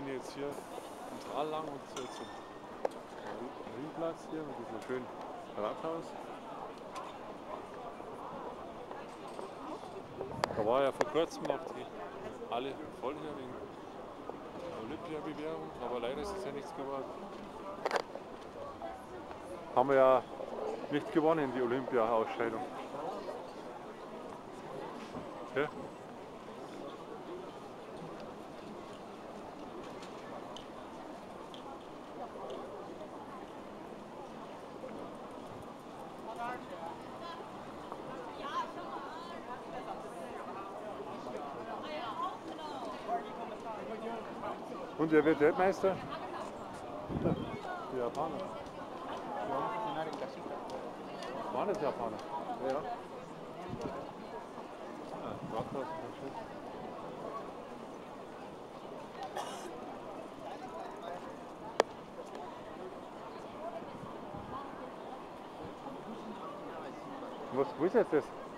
gehen jetzt hier im Tal lang und zum Marienplatz hier mit diesem schönen Rathaus. Da war ja vor kurzem noch die alle voll hier wegen Olympiabewerbung, aber leider ist es ja nichts geworden. Haben wir ja nicht gewonnen, die Olympia-Ausscheidung. Ja? Und wer wird Weltmeister? Die Japaner. Waren das Japaner? Ja. Rathaus, schön. Wo ist jetzt das?